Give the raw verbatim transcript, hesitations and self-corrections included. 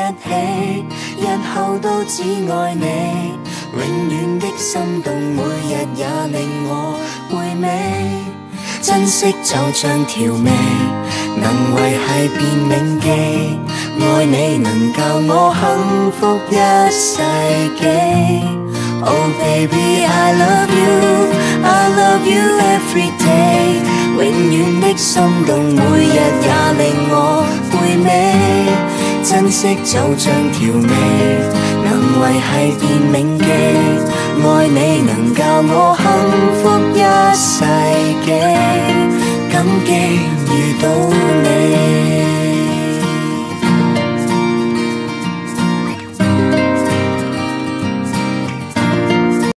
起，日後都只愛你。永遠的心動，每日也令我回味。珍惜就像調味，能維繫便銘記。愛你能教我幸福一世紀。Oh baby, I love you, I love you every day。永遠的心動，每日也令我回味。珍惜就像調味，能維繫便銘記。愛你能教我幸福